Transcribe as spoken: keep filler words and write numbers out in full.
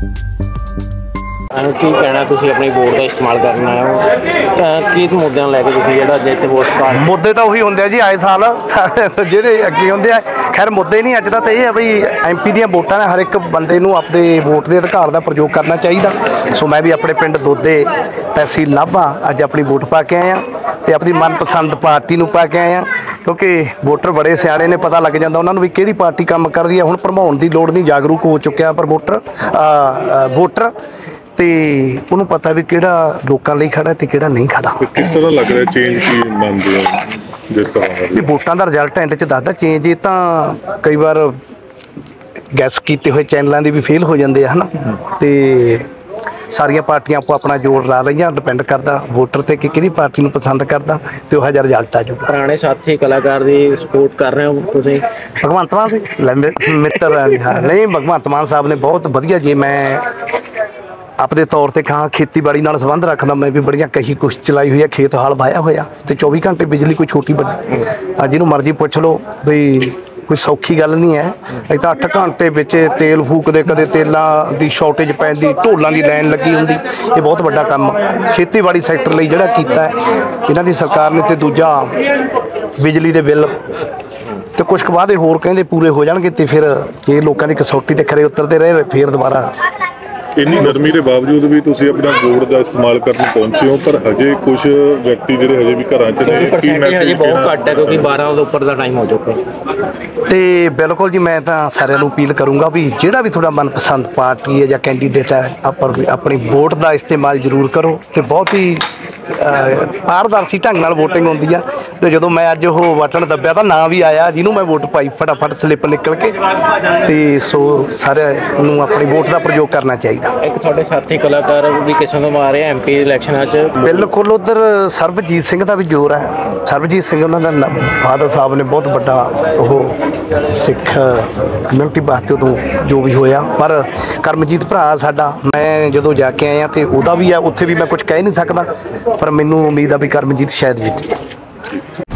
की कहना तुसीं अपनी वोट का इस्तेमाल करना है कि मुद्दों लैके तुसीं जिहड़ा अज इत्थे वोट पा मुद्दे तो उही होंदे जी आए साल ਜਿਹੜੇ ਅੱਗੇ ਹੁੰਦੇ ਆ। खैर मुद्दे नहीं अज का तो यह है बई एम पी दी वोटां ने हर एक बंदे नूं अपने वोट के अधिकार का प्रयोग करना चाहिए। सो मैं भी अपने पिंड दोदे तहसील नाभा अज अपनी वोट पा के आया तो अपनी मनपसंद पार्टी नूं पा के आया क्योंकि वोटर बड़े सियाणे ने पता लग जाता उन्होंने भी किहड़ी पार्टी काम करती है। हुण भरमाउण की लोड़ नहीं, जागरूक हो चुकिया पर वोटर वोटर तो उन्होंने पता भी किहड़ा लोकां लई खड़ा ते किहड़ा नहीं खड़ा। किस तरह लग रहा चेंज की मानते हो जिस तरह वोटां दा रिजल्ट एंड च दसदा चेंज ये तो कई बार गैस किए हुए चैनलों के भी फेल हो जाते हैं ना तो सारिया पार्टियां आपको अपना जोर ला रही डिपेंड करता वोटर से कि किहड़ी पार्टी नूं पसंद करता तो वह जिहा रिजल्ट आ जाऊगा। पुराने साथी कलाकार की सपोर्ट कर रहे हो तुसीं? भगवंत मान से मित्र नहीं, भगवंत मान साहब ने बहुत वधिया जी मैं अपने तौर पर कहाँ खेतीबाड़ी नाल संबंध रखदा मैं भी बड़िया कही कुछ चलाई हुई है, खेत हाल वाया होया तो चौबी घंटे बिजली कोई छोटी बड़ी जिन्हों मर्जी पुछ लो बई कोई सौखी गल नहीं है। अज तो अठ घंटे बिच तेल फूकते कदे तेलों की शॉर्टेज पैंदी ढोलों की लाइन लगी होंदी, ये बहुत वड्डा काम खेतीबाड़ी सैक्टर लई जिहड़ा कीता है इन्हां दी सरकार ने। ते दूजा बिजली के बिल तो कुछ वादे होर कहंदे पूरे हो जाणगे ते फिर जे लोकां दी कसौटी ते खरे उतरते रहे फिर दोबारा। इन्नी गर्मी के बावजूद भी तुसीं अपना वोट का इस्तेमाल करने पहुंचे हो पर हजे कुछ व्यक्ति जिहड़े हजे भी घरां च ने परसेंटेज हजे बहुत घट है क्योंकि बारह तो उपर का टाइम हो चुका तो बिल्कुल जी मैं तो सारिਆਂ ਨੂੰ अपील करूँगा भी ਜਿਹੜਾ भी थोड़ा मनपसंद पार्टी है या कैंडीडेट है आप अपनी वोट का इस्तेमाल जरूर करो तो बहुत ही पारदर्शी ढंग नाल वोटिंग होंदी है। तो जो मैं अज वो बटन दब्बिया तो ना भी आया जिन्होंने मैं वोट पाई फटाफट स्लिप निकल के तो सो सारे अपनी वोट का प्रयोग करना चाहिए। एक थोड़े साथी कलाकार भी किस्म तो मारे एम पी इलैक्शनां च बिल्कुल उधर सरबजीत सिंह का भी जोर है। सरबजीत सिंह उन्होंने फादर साहब ने बहुत बड़ा वो सिख कम्यूनिटी वास्ते उदों जो भी होया पर करमजीत भरा साडा मैं जो जाके आया तो वह भी है उत्थे भी मैं कुछ कह नहीं सकता पर मैनू उम्मीद है भी करमजीत शायद जीत गए।